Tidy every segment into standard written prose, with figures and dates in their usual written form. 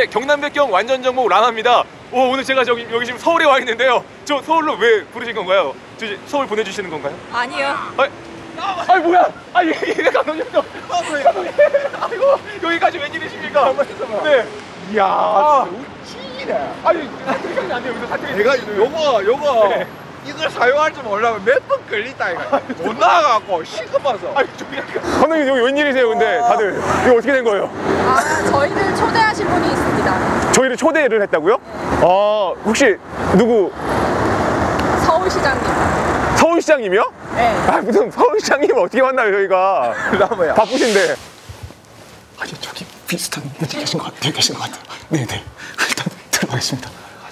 네, 경남백경 완전 정복 라마입니다. 오늘 제가 여기 지금 서울에 와 있는데요. 저 서울로 왜 부르신 건가요? 저 서울 보내주시는 건가요? 아니요. 아니 뭐야? 얘 감독님도. 감독님. 아이고 여기까지 웬일이십니까? 네. 이야. 웃기네. 아니 사투리까지 안 돼요. 여기서 사투리. 내가 요거 네. 이걸 사용할 줄 몰라면 몇 번 걸린다 이거. 못 나가갖고 시급해서. 감독님 여기 웬일이세요? 근데 다들 이거 어떻게 된 거예요? 저희를 초대하신 분이 있습니다. 저희를 초대를 했다고요? 혹시 누구? 서울시장님. 서울시장님이요? 네. 무슨 서울시장님을 어떻게 만나요 저희가? 라마야. 바쁘신데. 저기 비슷한 분이 계신 것 같아요. 네네. 일단 들어가겠습니다.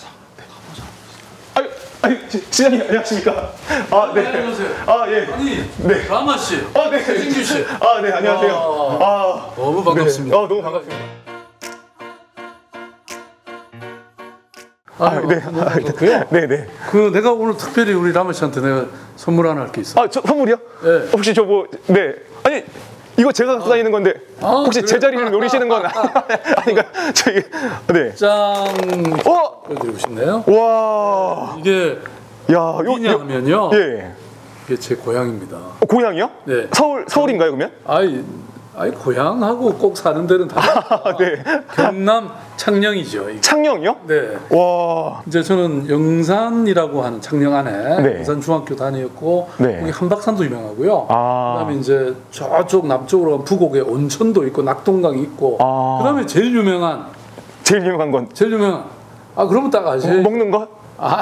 시장님 안녕하십니까? 네. 안녕하세요. 예. 아니, 네. 라마 씨. 네. 최진규 씨. 네, 안녕하세요. 너무 반갑습니다. 네. 너무 반갑습니다. 그렇고요. 네네. 내가 오늘 특별히 우리 라마 씨한테 내가 선물 하나 할 게 있어. 저 선물이요? 네. 혹시 네. 아니, 이거 제가 갖고 다니는 건데, 혹시 그래요? 제 자리를 노리시는 건 아닌가? 저기, 네. 짠! 보여드리고 싶네요. 와. 이게 뭐냐면요. 예. 이게 제 고향입니다. 고향이요? 네. 서울인가요, 그러면? 아이 고향하고 꼭 사는 데는 다 네. 경남 창녕이죠. 이게. 창녕이요? 네. 와. 이제 저는 영산이라고 하는 창녕 안에 네. 영산 중학교 다녔고 네. 거기 한박산도 유명하고요. 아. 그다음에 이제 저쪽 남쪽으로 가면 부곡에 온천도 있고 낙동강이 있고. 아. 그다음에 제일 유명한 그러면 딱 아시죠? 먹는 거?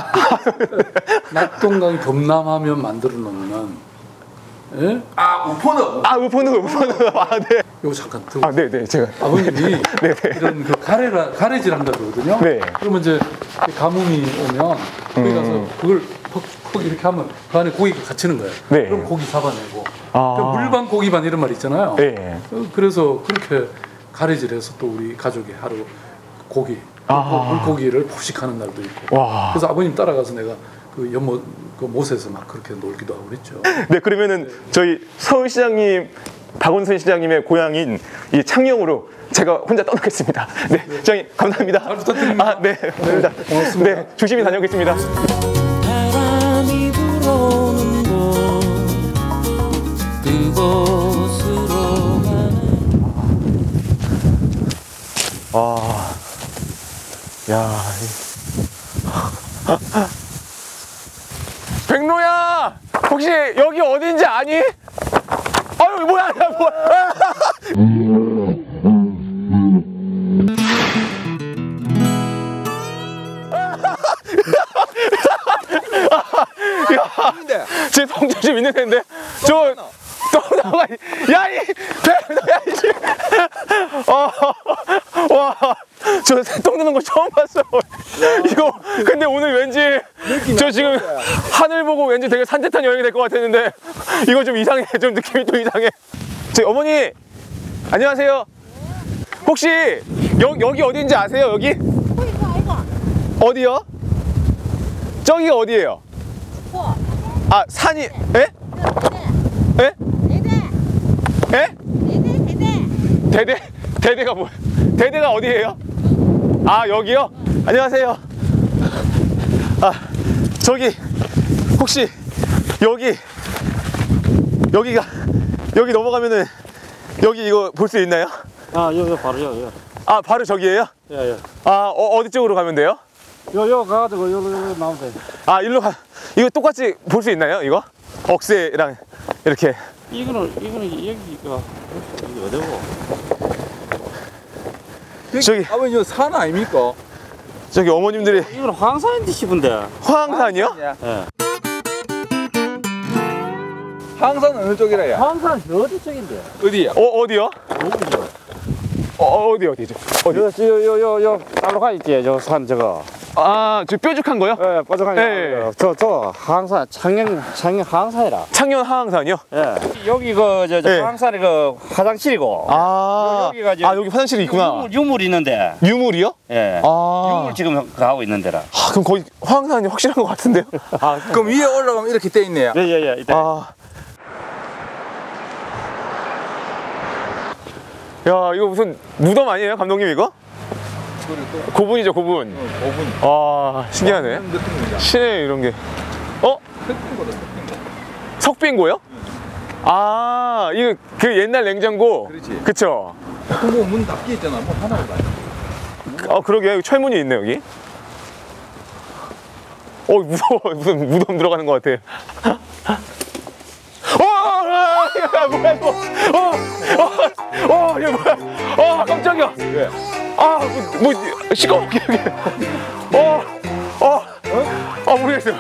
낙동강 겸남하면 만들어 놓는. 예? 우포너. 우포는. 네. 이거 잠깐 들어. 네네. 제가. 아버님이 네. 이런 그 가래질 한다 그러거든요. 네. 그러면 이제 가뭄이 오면 거기 가서 그걸 퍽 이렇게 하면 그 안에 고기가 갇히는 거예요. 네. 그럼 고기 잡아내고. 그러니까 물반 고기반 이런 말 있잖아요. 네. 그래서 그렇게 가래질해서 또 우리 가족이 하루 고기, 물고기를 포식하는 날도 있고. 와. 그래서 아버님 따라가서 내가 그 연못 그 못에서 막 그렇게 놀기도 하고 그랬죠. 네, 그러면은 저희 서울시장님, 박원순 시장님의 고향인 이 창녕으로 제가 혼자 떠나겠습니다. 네, 시장님 감사합니다. 잘 부탁드립니다. 네, 감사합니다. 고맙습니다. 네, 조심히 다녀오겠습니다. 바람이 불어오는 곳 그곳으로 가는 백로야, 혹시 여기 어딘지 아니? 뭐야? 제 성조심 있는 애인데 저 떠나가. 야이 백로야 이씨. 저 똥 누는 거 처음 봤어. 이거 근데 오늘 왠지 저 지금 하늘 보고 왠지 되게 산뜻한 여행이 될 것 같았는데 이거 좀 이상해. 좀 느낌이 좀 이상해. 어머니 안녕하세요. 혹시 여기 어딘지 아세요? 여기? 어디요? 저기가 어디예요? 산이 에? 에? 에? 대대가 뭐야? 대대가 어디예요? 여기요? 안녕하세요. 저기 혹시 여기 넘어가면은 여기 이거 볼 수 있나요? 여기 바로요. 바로 저기예요? 예. 어디 쪽으로 가면 돼요? 요 가가지고 요로 나오면 돼. 일로 가. 이거 똑같이 볼 수 있나요? 이거? 억새랑 이렇게. 이거는 여기가 이게 어디고? 저기 아버님 이거 산 아닙니까? 저기 어머님들이 이거는 황산인데 싶은데. 화항산이요? 예. 항산 어느 쪽이라야? 황산 어디 쪽인데? 어디야? 어디요? 어디죠? 요 따로 가 있지. 저 산 저거. 저 뾰족한 거요? 예, 뾰족한 거. 예. 저 황산 창녕 황산이라. 창녕 하항산이요? 예. 여기 저 예. 황산이 그 화장실이고. 여기가 여기 화장실이 있구나. 유물 있는데. 유물이요? 예. 유물 지금 하고 있는 데라. 그럼 거기 화항산이 확실한 것 같은데요? 그럼 위에 올라가면 이렇게 돼 있네요. 예. 이때. 야, 이거 무슨 무덤 아니에요, 감독님 이거? 고분이죠, 고분. 고분. 아, 신기하네. 같은 거잖아. 시내 이런 게. 어? 석빙고다, 석빙고. 석빙고요? 아, 이거 그 옛날 냉장고. 그렇지. 그쵸? 그거 문 닫기 있잖아. 뭐 하나도 아니야. 그러게. 여기 철문이 있네, 여기. 무서워. 무슨 무덤 들어가는 것 같아. 야, 뭐야, 이거. 이거 뭐야. 깜짝이야. 왜? 시끄럽게, 여기. 모르겠어요.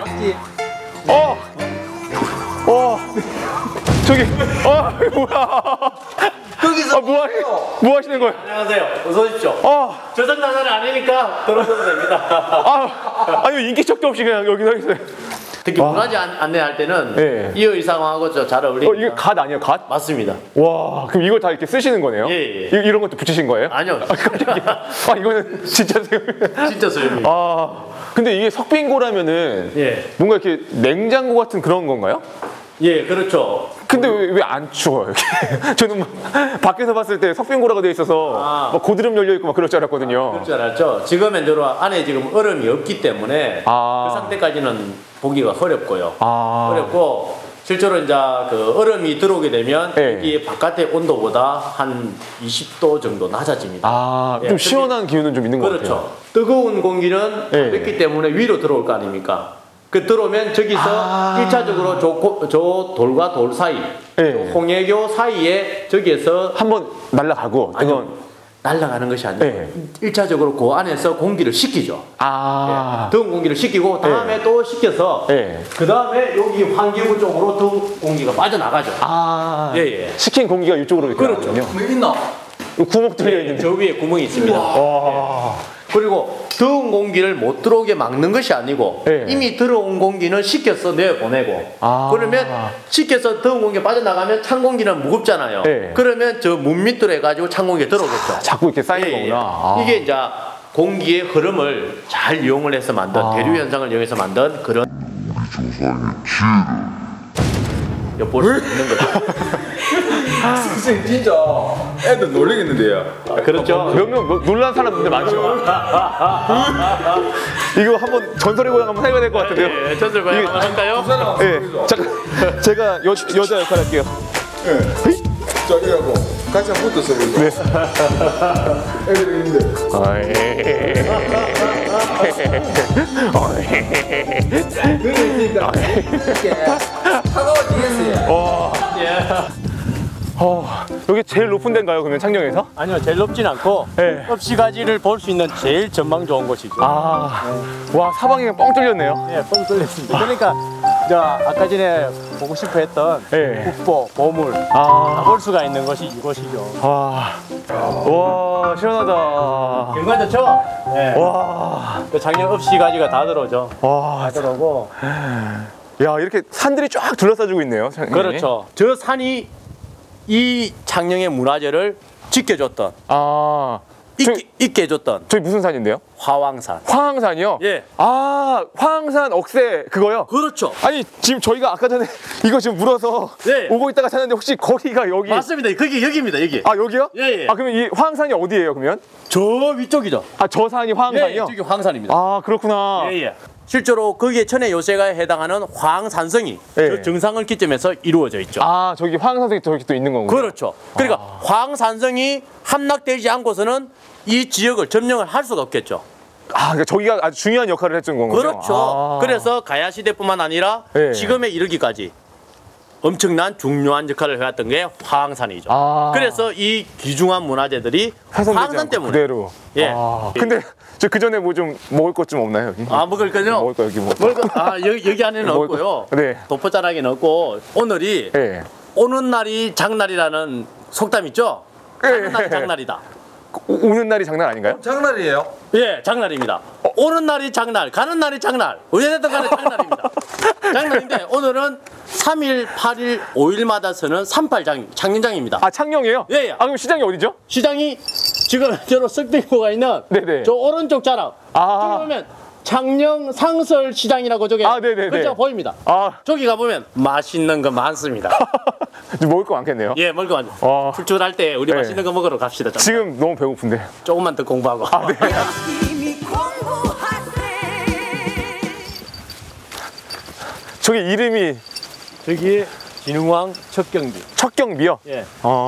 저기, 이거 뭐야. 거기서 뭐 하시는 거예요? 안녕하세요. 어서 오십시오. 저장 나사는 아니니까 들어오셔도 됩니다. 아니, 인기척도 없이 그냥 여기 서 있어요. 특히 문화재 안내할 때는 예. 이 의상하고 잘 어울리니까. 이게 갓 아니에요, 갓? 맞습니다. 와, 그럼 이걸 다 이렇게 쓰시는 거네요? 예. 이런 것도 붙이신 거예요? 아니요. 깜짝이야. 이거는 진짜 진짜 소용이. 근데 이게 석빙고라면은 예. 뭔가 이렇게 냉장고 같은 그런 건가요? 예, 그렇죠. 근데 왜 안 추워요, 이렇게? 저는 밖에서 봤을 때 석빙고라고 되어 있어서 막 고드름 열려있고 막 그럴 줄 알았거든요. 그럴 줄 알았죠. 지금은 들어 안에 지금 얼음이 없기 때문에 그 상태까지는 보기가 어렵고요. 어렵고 실제로 이제 그 얼음이 들어오게 되면 여기 바깥의 온도보다 한 20도 정도 낮아집니다. 좀 시원한 기운은 좀 있는 것 그렇죠. 같아요. 뜨거운 공기는 가볍기 때문에 위로 들어올 거 아닙니까? 그 들어오면 저기서 1차적으로 저 돌과 돌 사이, 홍해교 사이에 저기에서 한번 날아가고 날아가는 것이 아니고 1차적으로 그 안에서 공기를 식히죠. 더운 공기를 식히고 다음에 또 식혀서 그 다음에 여기 환기구 쪽으로 더운 공기가 빠져나가죠. 식힌 공기가 이쪽으로 이렇게 그렇죠. 뭐 있나? 구멍 뚫려 있는데. 저 위에 구멍이 있습니다. 그리고 더운 공기를 못 들어오게 막는 것이 아니고 이미 들어온 공기는 식혀서 내보내고 그러면 식혀서 더운 공기가 빠져나가면 찬 공기는 무겁잖아요. 그러면 저 문 밑으로 해가지고 찬 공기가 들어오겠죠. 자꾸 이렇게 쌓이는 거구나. 이게 이제 공기의 흐름을 잘 이용을 해서 만든 대류 현상을 이용해서 만든 그런 엿볼 수 있는 거죠. 선생님 진짜 애들 놀리겠는데요. 그렇죠. 몇명 놀란 사람들 많죠. 이거 한번 전설의 고향 한번 해야 될 것 같은데요. 예, 전설 고향 한번 할까요? 잠깐 제가 여자 역할 할게요. 저기하고 같이 한번 붙어서 보자. 애들이 있는데. 그러니까 차가워지겠어요. 여기 제일 높은 데인가요, 그러면 창녕에서? 아니요, 제일 높진 않고 읍시가지를 볼 수 있는 제일 전망 좋은 곳이죠. 와, 사방이 뻥 뚫렸네요. 예, 뻥 뚫렸습니다. 그러니까 아까 전에 보고 싶어 했던 국보, 보물 다 볼 수가 있는 것이 이곳이죠. 와, 시원하다. 정말 좋죠? 예. 와, 그 작년 읍시가지가 다 들어오죠. 다 들어오고. 야, 이렇게 산들이 쫙 둘러싸주고 있네요. 창녕이. 그렇죠. 저 산이 이 창녕의 문화재를 지켜줬던 있게 해줬던 저기 무슨 산인데요? 화왕산. 화왕산이요? 예. 화왕산 억새 그거요? 그렇죠. 아니, 지금 저희가 아까 전에 이거 지금 물어서 오고 있다가 찾았는데 혹시 거기가 여기? 맞습니다. 그게 여기입니다. 여기. 여기요? 예. 그러면 이 화왕산이 어디예요, 그러면? 저 위쪽이죠. 저 산이 화왕산이요? 저기 화왕산입니다. 그렇구나. 예. 실제로 거기에 천의 요새가 해당하는 화왕산성이 저 정상을 기점에서 이루어져 있죠. 저기 화왕산성이 저기 또 있는 거군요. 그렇죠. 그러니까 화왕산성이 함락되지 않고서는 이 지역을 점령을 할 수가 없겠죠. 그러니까 저기가 아주 중요한 역할을 했던 건가요? 그렇죠. 그래서 가야 시대뿐만 아니라 지금에 이르기까지 엄청난 중요한 역할을 해왔던 게 화왕산이죠. 그래서 이 귀중한 문화재들이 화왕산 때문에 그대로. 근데 저 그 전에 뭐 좀 먹을 것 좀 없나요, 여기? 먹을 거죠? 먹을 거 여기 뭐? 여기 안에는 없고요. 도포자락에는 없고 오늘이 오는 날이 장날이라는 속담 있죠? 가는 날이 장날이다. 오는 날이 장난 아닌가요? 장날이에요? 예, 장날입니다. 오는 날이 장날, 가는 날이 장날. 어제됐든 간에 장날입니다. 장날인데 오늘은 3일, 8일, 5일마다 서는 38장, 장년장입니다. 창녕이에요? 예. 그럼 시장이 어디죠? 시장이 지금 저로 석빙고가 있는 저 오른쪽 자락. 들어오면 창녕 상설시장이라고 저기 네네네. 글자가 보입니다. 저기 가보면 맛있는 거 많습니다. 먹을 거 많겠네요. 예, 먹을 거 많죠. 출출할 때 우리 네. 맛있는 거 먹으러 갑시다. 지금 너무 배고픈데. 조금만 더 공부하고. 네. 저기 이름이 저기 진흥왕 척경비. 척경비요? 예.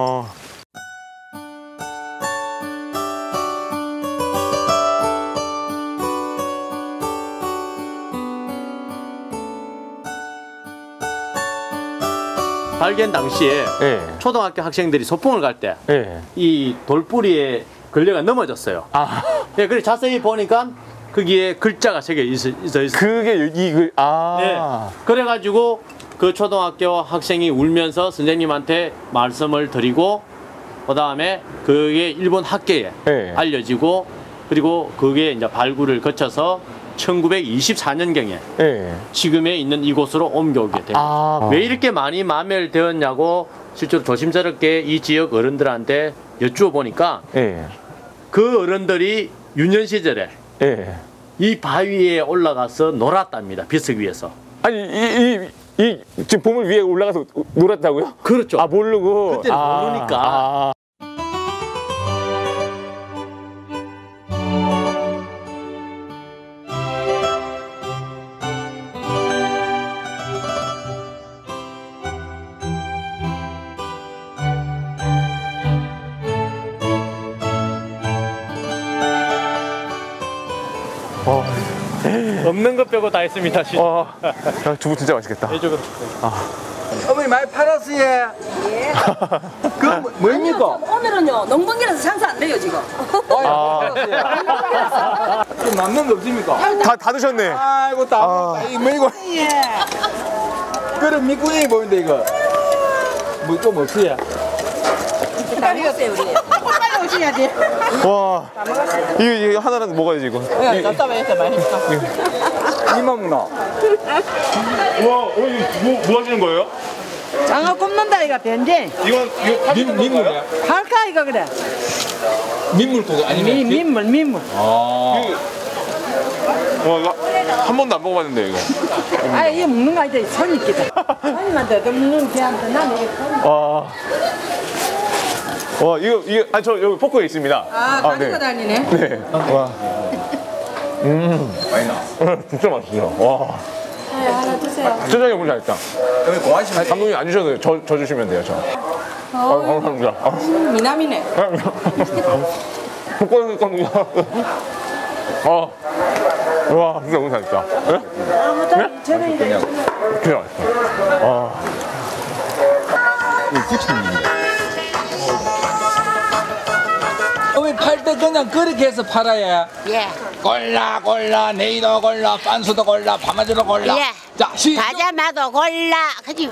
발견 당시에 예. 초등학교 학생들이 소풍을 갈 때 이 예. 돌뿌리에 걸려가 넘어졌어요. 예, 그래 자세히 보니까 거기에 글자가 새겨 있어 있어요. 그게 네. 그래가지고 그 초등학교 학생이 울면서 선생님한테 말씀을 드리고 그 다음에 그게 일본 학계에 알려지고 그리고 그게 이제 발굴을 거쳐서 1924년경에 지금에 있는 이곳으로 옮겨오게 됩니다. 왜 이렇게 많이 마멸되었냐고 실제로 조심스럽게 이 지역 어른들한테 여쭈어 보니까 그 어른들이 유년 시절에 이 바위에 올라가서 놀았답니다. 비석 위에서. 아니 이 지금 보물 위에 올라가서 놀았다고요? 그렇죠. 모르고. 그때는 모르니까. 없는 것 빼고 다 했습니다. 두부 진짜 맛있겠다. 이쪽으로. 어머니 많이 팔았어요. 예. 그럼 뭡니까? 오늘은요 농번기라서 장사 안 돼요 지금. 좀 남는 거 없습니까? 다 드셨네. 아이고 다 이거 뭐 이거. 그럼 미꾸리 보이는데 이거. 뭐 좀 없어요? 다 먹었어요 우리. 빨리 오셔야지. 와, 이거 하나는 먹어야지 이거. 답답해서 맛있다. 이만 먹나? 와, 이거 뭐 하시는 거예요? 장어 굽는다 이거 변제. 이거 민물이야? 할까 이거 그래. 민물고기 아니면? 민물. 이거 한 번도 안 먹어봤는데 이거. 아 이거 먹는 거 아니다. 손님기다. 손님한테 더 먹는 걔한테 나는 이거. 와, 이거 저 여기 포크에 있습니다. 가지고 다니네. 네. 와. 진짜 맛있어요. 와. 네, 하나 드세요. 짜장이 너무 잘했다. 여기 고하시면 감독님 안 주셔도 저 주시면 돼요, 저. 감사합니다. 미남이네. 볶아주니까. 와, 진짜 너무 잘했다. 네? 진짜 맛있어. 이거 부침인데. 어머니 팔 때 그냥 그렇게 해서 팔아야. 예. 골라 네이도 골라 빤수도 골라 파마주도 골라. 예. 자 가자마도 골라. 그지?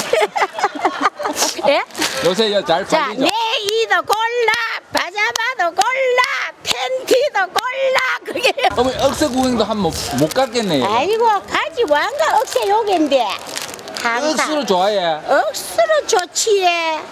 예? 요새 잘 자, 팔리죠? 네이도 골라. 파자마도 골라. 팬티도 골라. 그게. 어머니 억새 구경도 한번 못 갔겠네요. 아이고 가지 왕가 억새 요긴데. 억수로 좋아해. 억수로 좋지.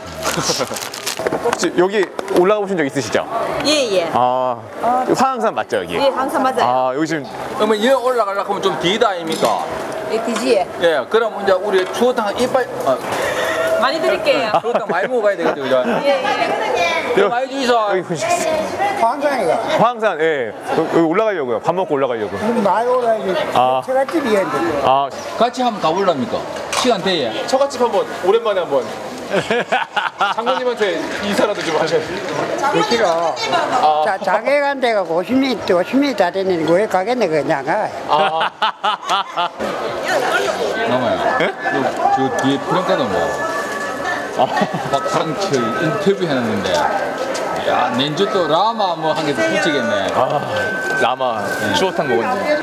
혹시 여기 올라가 보신 적 있으시죠? 예예. 화항산 맞죠, 여기? 예 항상 맞아요. 여기 지금. 어머니 여기 올라가려고 하면 좀 뒤다 아닙니까? 예 뒤지에. 예, 그럼 이제 우리 추어탕 이빨 많이 드릴게요. 추어탕 많이 먹어야 되겠죠, 그죠? 예. 많이 주이소. 여기 보시겠어요? 황산이가. 화항산, 예. 여기 올라가려고요. 밥 먹고 올라가려고. 많이 올라야지. 제갓집이야 이제. 같이 한번 가볼랍니까? 시간 돼요. 처갓집 한번 오랜만에 한번 장모님한테 인사라도 좀 하셔야 돼요. 싫어. 자기 간 데가 50m 다 됐는데 왜 가겠네 그냥. 나와요. 저 뒤에 프랭카도 뭐 박상철 인터뷰 해놨는데 야 낸주 또 라마 뭐 한 개 더 붙이겠네. 라마 추어탕 먹었는데.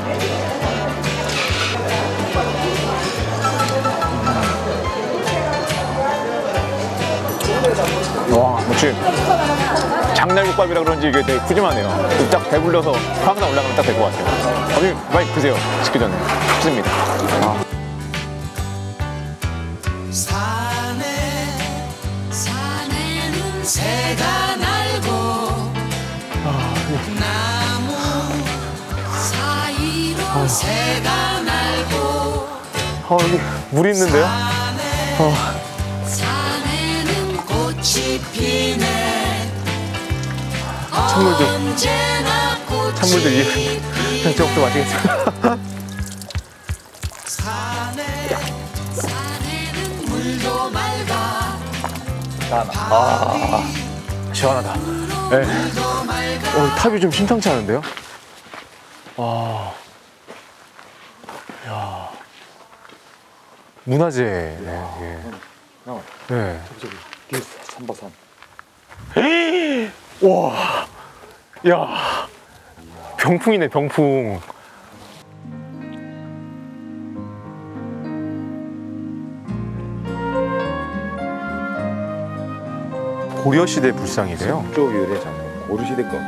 와, 역시 장날국밥이라 그런지 이게 되게 푸짐하네요. 딱 배불러서 화항산 올라가면 딱 될 것 같아요. 아버님 많이 드세요. 식기 전에. 좋습니다. 산에는 새가 날고 나무 사이 새가 날고 여기 물이 있는데요? 산에는 꽃이 피네 찬물도 언제나 꽃이 찬물도 이 그냥 저것도 마시겠습니다. 산에는 물도 맑아 시원하다. 네. 탑이 좀 심상치 않은데요? 와. 야. 문화재. 네. 네. 저기 뒤에 산바산. 와. 야. 병풍이네, 병풍. 고려시대 불상이래요. 쪽 유래잖아요. 고려시대 거.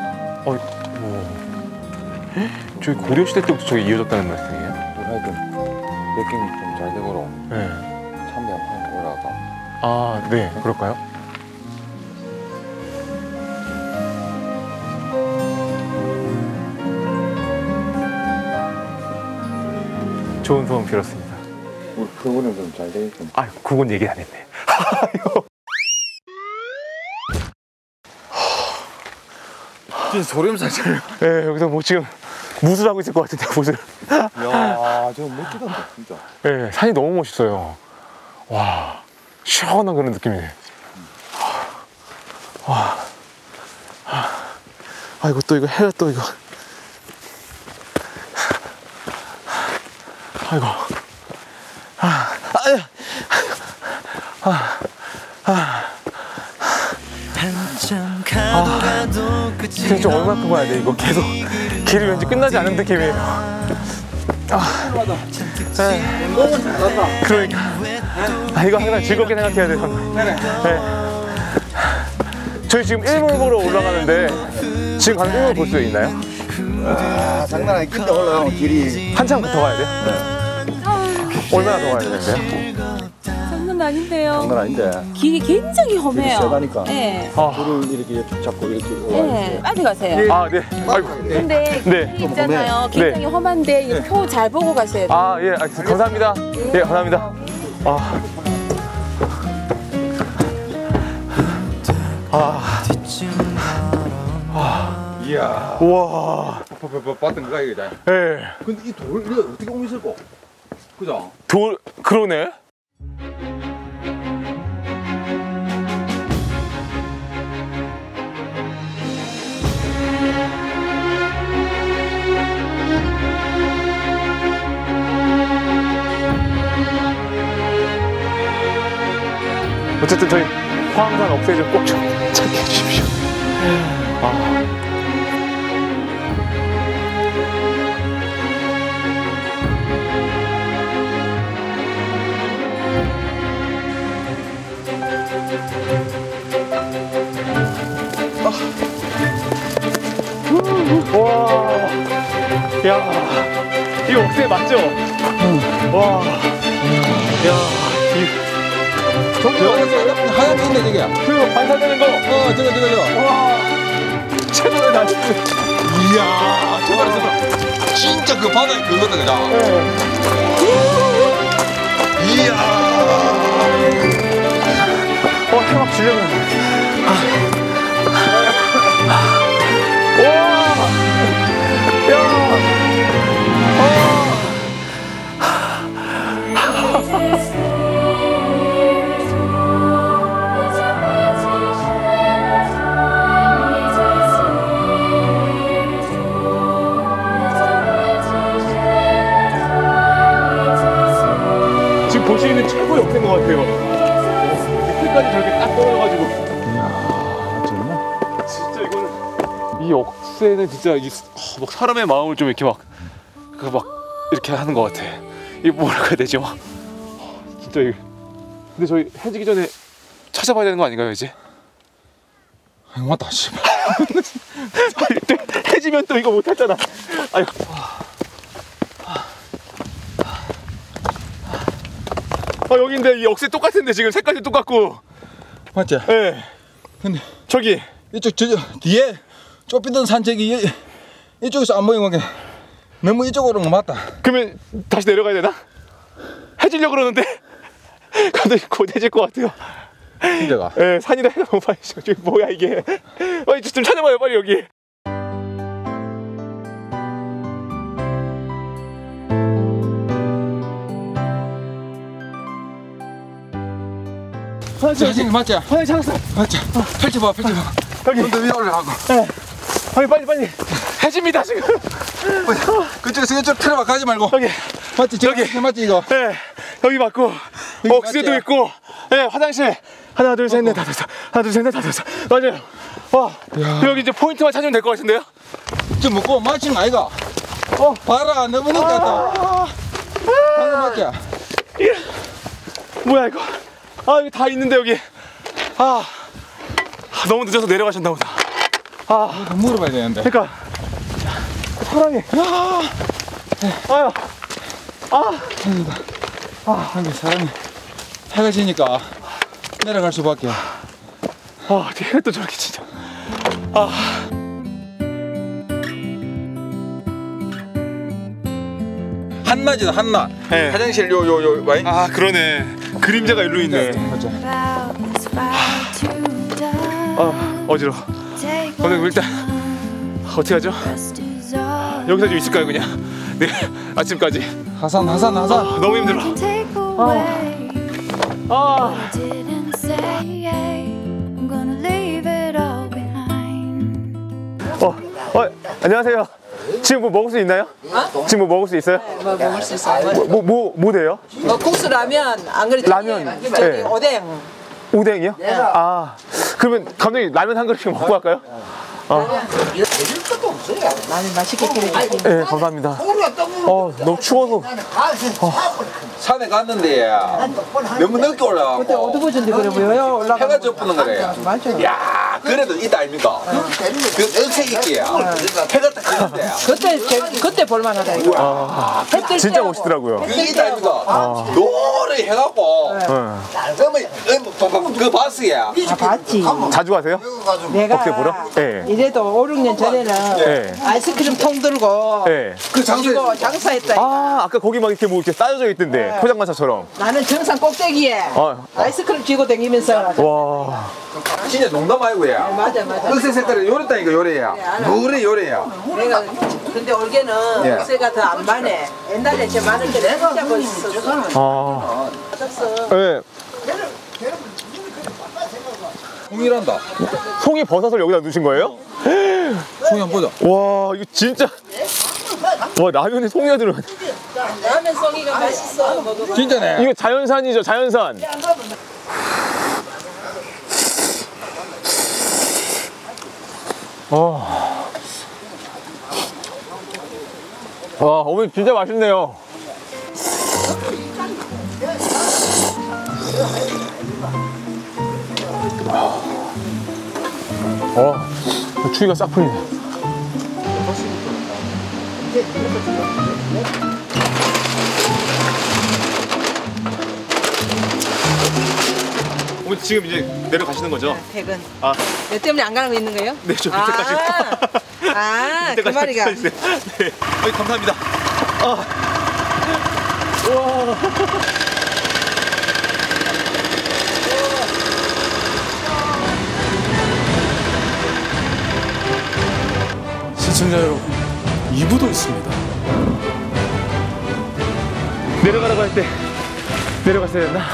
저기 고려시대 때부터 저기 이어졌다는 말씀이에요? 하여튼 백킹 좀 잘 되도록 네. 참여 한번 올라가. 아, 네. 그럴까요? 좋은 소원 빌었습니다. 우리 그거는 좀 잘 되겠군. 아, 그건 얘기 안 했네. 진짜 소름 돋아요. 네, 여기서 뭐 지금 무술 하고 있을 것 같은데, 무술. 야, 저 멋지다, 진짜. 네, 산이 너무 멋있어요. 와, 시원한 그런 느낌이네. 와. 아이고, 또 이거 해야 또 이거. 아이고. 지금 좀 얼마큼 가야 돼? 이거 계속 길이 왠지 끝나지 않는 느낌이에요. 그러니까. 이거 항상 즐겁게 생각해야 돼요. 네. 저희 지금 일몰 보러 올라가는데 지금 가는 일몰 볼 수 있나요? 장난 아니, 근데 올라가면 길이. 한참 더 가야 돼요? 네. 얼마나 더 가야 되는데요? 장난 아닌데요. 장난 아닌데. 길이 굉장히 험해요. 세다니까. 네. 줄을 이렇게 쭉 잡고 이렇게 네. 빨리 가세요. 아, 네. 아이고. 근데 네. 길이 있잖아요. 굉장히 험한데 표 잘 보고 가셔야 돼요. 아, 예, 알겠습니다. 감사합니다. 예, 감사합니다. 이야. 우와. 봤던 거가 이거다. 예. 근데 이 돌을 이거 어떻게 옮겼을까? 그죠? 그러네? 어쨌든 저희 화암산 억새를 꼭 좀 찾게 해주십시오. 와, 야, 이거 억새 맞죠? 와, 야, 저거 하얀 게 있네 저게. 그 반사되는 거. 저거. 와, 최고의 날씨. 이야, 저거 진짜 그 바다에 그거다 그죠? 이야. 해막 주려면. 와, 야. 지금 보시는 최고의 억새인 것 같아요. 밑에까지 저렇게 딱 떨어져가지고. 이야, 정말. 진짜 이거는 이 억새는 진짜 막 사람의 마음을 좀 이렇게 막 이렇게 하는 것 같아. 이게 뭐라고 해야 되죠? 진짜 이거. 근데 저희 해지기 전에 찾아봐야 되는 거 아닌가요 이제? 맞다 씨발. 해지면 또 이거 못했잖아. 아유. 여기인데 이 억새 똑같은데 지금 색깔이 똑같고. 맞지? 예. 네. 근데 저기 이쪽 저 뒤에 좁히던 산책이 이쪽에서 안 보이는 게 너무 이쪽으로는 맞다. 그러면 다시 내려가야 되나? 해지려고 그러는데 감독님 고대질 것 같아요. 진짜가? 예, 산이라 해가 너무 빨리 저기 뭐야 이게. 빨리 좀 찾아봐요 빨리 여기. 사진 맞지? 아니 찾았어. 맞지? 펼쳐봐. 여기. 좀 더 위에 올라가고. 네. 아니 빨리. 해집니다 지금. 그쪽에서 이쪽 틀어봐 가지 말고. 여기. 맞지? 여기 맞지 이거? 네. 여기 맞고 억새도 맞지? 있고. 네 화장실. 하나 둘 셋 넷 다섯. 하나 둘 셋 넷 다섯. 맞아요. 와. 여기 이제 포인트만 찾으면 될 것 같은데요? 좀 먹고 맞히는 거 아이가? 봐라 너무 늦게 왔다. 방금 맞지? 뭐야 이거? 아 여기 다 있는데 여기. 너무 늦어서 내려가셨나 보다. 더 물어봐야 되는데. 그러니까 사람이. 한개 사람이 해가 지니까 내려갈 수밖에. 어떻게 해가 또 저렇게 진짜. 한낮이다 한낮. 네. 화장실 요 와인. 그러네. 그림자가 일로 있네. 맞죠. 어지러워. 감독님 일단 어떻게 하죠? 여기서 좀 있을까요 그냥? 네 아침까지. 하산. 너무 힘들어. 안녕하세요. 지금 뭐 먹을 수 있나요? 지금 뭐 먹을 수 있어요? 뭐 먹을 수 있어요. 뭐 돼요? 뭐 국수 라면 안 그래도 라면, 저기 네. 오뎅. 오뎅이요? 그러면 감독님 라면 한 그릇 먹고 갈까요? 라면 맛있게 끓여주세요. 네 감사합니다. 너무 추워서. 산에 갔는데 너무 늦게 올라가고. 그때 어두워진데 그래 보여요. 올라가. 해가 져보는 거래. 맞아. 야 그래도 이따 아닙니까? 그 억새 있기야. 해가 딱 졌는데. 그때 볼만하다 이거. 진짜 멋있더라고요. 그게 이따 아닙니까? 노래 해갖고. 그러면 그 봤어야. 봤지. 자주 가세요? 내가 억새 보러? 네. 이래도 5, 6년 전에는 네. 아이스크림 통 들고 네. 그 장사했다. 아까 거기 막 이렇게 뭐 이렇게 쌓여져 있던데 포장마차처럼. 나는 정상 꼭대기에 아이스크림 쥐고 다니면서. 와. 진짜 농담 아니고야. 맞아. 억새 색깔은 요랬다니까 요래야. 요래야. 내가 근데 올해는 예. 억새가 더 안 많네. 옛날에 제 많을 때 진짜 멋있었어. 네. 홍일한다. 송이 버섯을 여기다 넣으신 거예요? 송이 한번 보자. 와 이거 진짜. 와 라면에 송이가 들어. 라면 송이가 맛있어. 먹어봐. 진짜네. 이거 자연산이죠 자연산. 와 어머니 진짜 맛있네요. 추위가 싹 풀리네. 어머니 지금 이제 내려가시는 거죠? 퇴근. 내 때문에 안 가는 거 있는 거예요? 네, 저 밑에까지. 그 말이가. 네. 감사합니다. 와. 시청자 여러분, 2부도 있습니다. 내려가라고 할 때 내려갔어야 했나?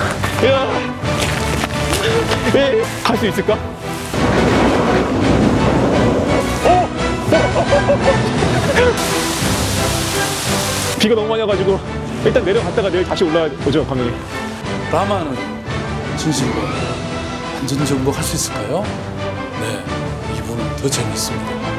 갈 수 있을까? 비가 너무 많이 와가지고 일단 내려갔다가 내일 다시 올라오죠 감독님. 라마는 진실로 안전 정복할 수 있을까요? 네, 2부는 더 재밌습니다.